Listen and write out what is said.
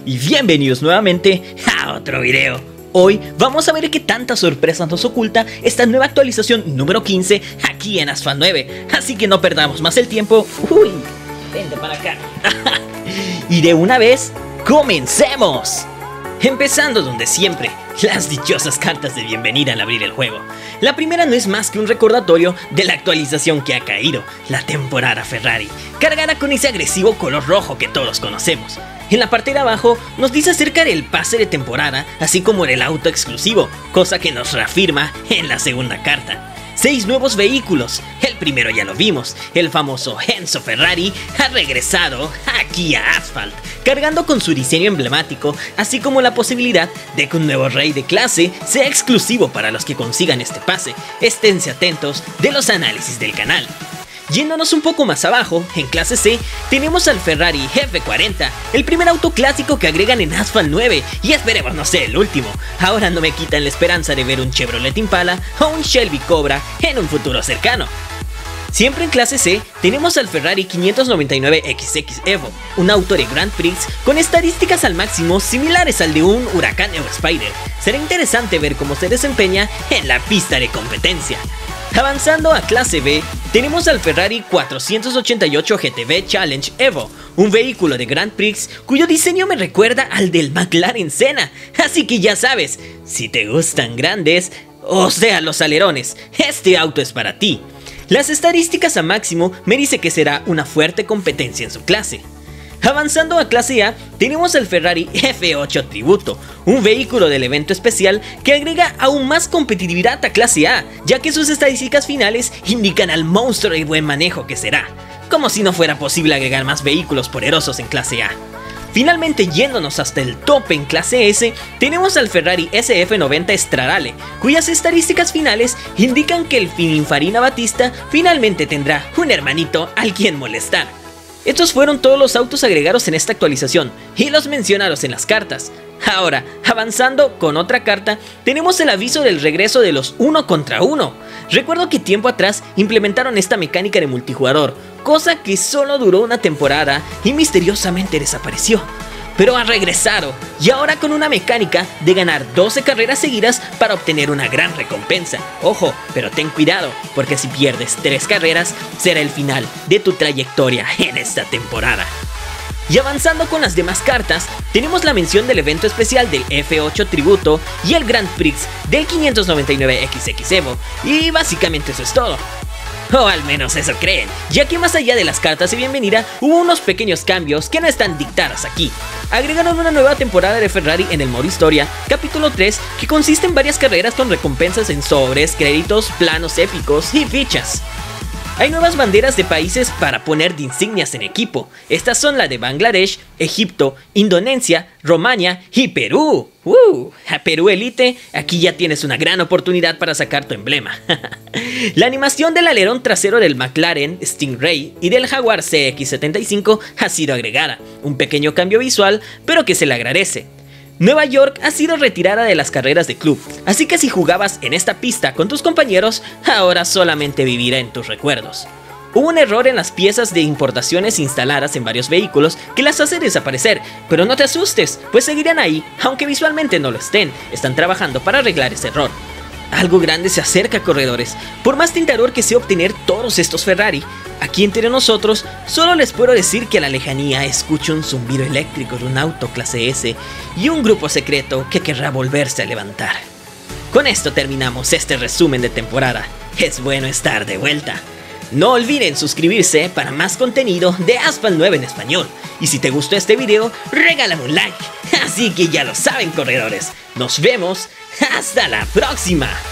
y bienvenidos nuevamente a otro video. Hoy vamos a ver qué tantas sorpresas nos oculta esta nueva actualización número 15 aquí en Asphalt 9. Así que no perdamos más el tiempo. Uy, vente para acá. Y de una vez, ¡comencemos! Empezando donde siempre, las dichosas cartas de bienvenida al abrir el juego. La primera no es más que un recordatorio de la actualización que ha caído, la temporada Ferrari, cargada con ese agresivo color rojo que todos conocemos. En la parte de abajo nos dice acerca del pase de temporada, así como del auto exclusivo, cosa que nos reafirma en la segunda carta. 6 nuevos vehículos, el primero ya lo vimos, el famoso Enzo Ferrari ha regresado aquí a Asphalt, cargando con su diseño emblemático, así como la posibilidad de que un nuevo rey de clase sea exclusivo para los que consigan este pase. Esténse atentos de los análisis del canal. Yéndonos un poco más abajo, en clase C, tenemos al Ferrari F40, el primer auto clásico que agregan en Asphalt 9, y esperemos no sea el último. Ahora no me quitan la esperanza de ver un Chevrolet Impala o un Shelby Cobra en un futuro cercano. Siempre en clase C, tenemos al Ferrari 599XX Evo, un auto de Grand Prix con estadísticas al máximo similares al de un Huracán Evo Spider. Será interesante ver cómo se desempeña en la pista de competencia. Avanzando a clase B, tenemos al Ferrari 488 GTB Challenge Evo, un vehículo de Grand Prix cuyo diseño me recuerda al del McLaren Senna, así que ya sabes, si te gustan grandes, o sea los alerones, este auto es para ti. Las estadísticas a máximo me dice que será una fuerte competencia en su clase. Avanzando a clase A, tenemos el Ferrari F8 Tributo, un vehículo del evento especial que agrega aún más competitividad a clase A, ya que sus estadísticas finales indican al monstruo de buen manejo que será, como si no fuera posible agregar más vehículos poderosos en clase A. Finalmente, yéndonos hasta el tope en clase S, tenemos al Ferrari SF90 Stradale, cuyas estadísticas finales indican que el Pininfarina Battista finalmente tendrá un hermanito al quien molestar. Estos fueron todos los autos agregados en esta actualización y los mencionados en las cartas. Ahora, avanzando con otra carta, tenemos el aviso del regreso de los 1 contra 1. Recuerdo que tiempo atrás implementaron esta mecánica de multijugador, cosa que solo duró una temporada y misteriosamente desapareció. Pero ha regresado, y ahora con una mecánica de ganar 12 carreras seguidas para obtener una gran recompensa. Ojo, pero ten cuidado, porque si pierdes 3 carreras, será el final de tu trayectoria en esta temporada. Y avanzando con las demás cartas, tenemos la mención del evento especial del F8 Tributo y el Grand Prix del 599XX Evo, y básicamente eso es todo. O al menos eso creen, ya que más allá de las cartas de bienvenida, hubo unos pequeños cambios que no están dictadas aquí. Agregaron una nueva temporada de Ferrari en el modo historia, capítulo 3, que consiste en varias carreras con recompensas en sobres, créditos, planos épicos y fichas. Hay nuevas banderas de países para poner de insignias en equipo. Estas son la de Bangladesh, Egipto, Indonesia, Rumania y Perú. A Perú Elite, aquí ya tienes una gran oportunidad para sacar tu emblema. La animación del alerón trasero del McLaren Stingray y del Jaguar CX-75 ha sido agregada. Un pequeño cambio visual, pero que se le agradece. Nueva York ha sido retirada de las carreras de club, así que si jugabas en esta pista con tus compañeros, ahora solamente vivirá en tus recuerdos. Hubo un error en las piezas de importaciones instaladas en varios vehículos que las hace desaparecer, pero no te asustes, pues seguirán ahí, aunque visualmente no lo estén. Están trabajando para arreglar ese error. Algo grande se acerca, corredores. Por más tentador que sea obtener todos estos Ferrari, aquí entre nosotros solo les puedo decir que a la lejanía escucho un zumbido eléctrico de un auto clase S y un grupo secreto que querrá volverse a levantar. Con esto terminamos este resumen de temporada. Es bueno estar de vuelta. No olviden suscribirse para más contenido de Asphalt 9 en español. Y si te gustó este video, regálame un like. Así que ya lo saben, corredores. Nos vemos hasta la próxima.